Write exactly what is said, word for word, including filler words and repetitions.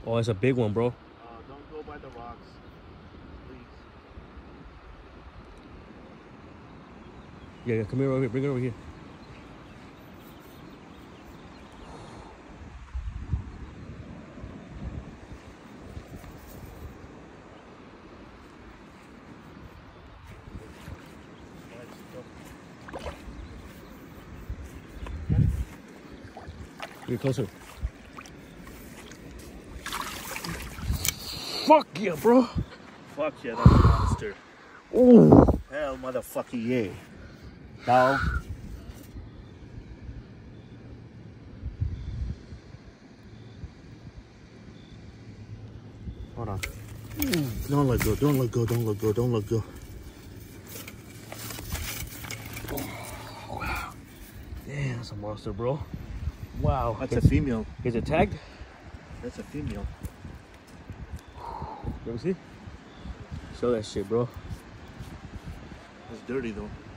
Oh, it's a big one, bro. Uh, don't go by the rocks, please. Yeah, yeah, come here over here. Bring it over here. Get closer. Fuck yeah, bro. Fuck yeah, that's a monster. Ooh. Hell, motherfucker, yeah. Dog. Hold on. Mm. Don't let go, don't let go, don't let go, don't let go. Oh, wow. Damn, that's a monster, bro. Wow. That's a female. Is it tagged? That's a female. Let me see. Show that shit, bro. It's dirty though.